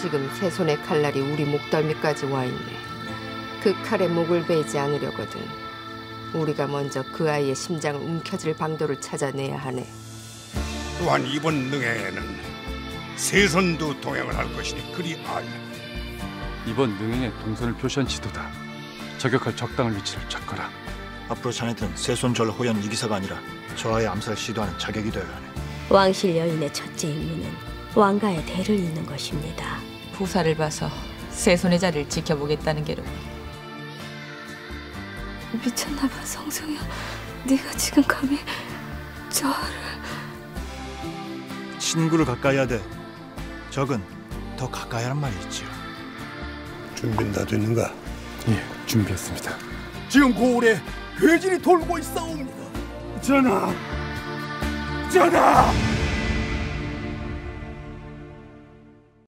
지금 새손의 칼날이 우리 목덜미까지 와 있네. 그 칼에 목을 베이지 않으려거든 우리가 먼저 그 아이의 심장을 움켜쥘 방도를 찾아내야 하네. 또한 이번 능행에는 세손도 동행을 할 것이니 그리 아냐. 이번 능행의 동선을 표시한 지도다. 저격할 적당한 위치를 찾거라. 앞으로 자네들은 세손절 호연 이기사가 아니라 저 아이의 암살을 시도하는 자격이 되어야 하네. 왕실 여인의 첫째 임무는 왕가의 대를 잇는 것입니다. 부사를 봐서 세손의 자리를 지켜보겠다는 게로. 미쳤나봐 성성이야. 네가 지금 감히 저를. 친구를 가까이 하되 적은 더 가까이 하란 말이 있지요. 준비는 다 됐는가? 예, 준비했습니다. 지금 고을에 괴질이 돌고 있사옵니다. 전하! 전하!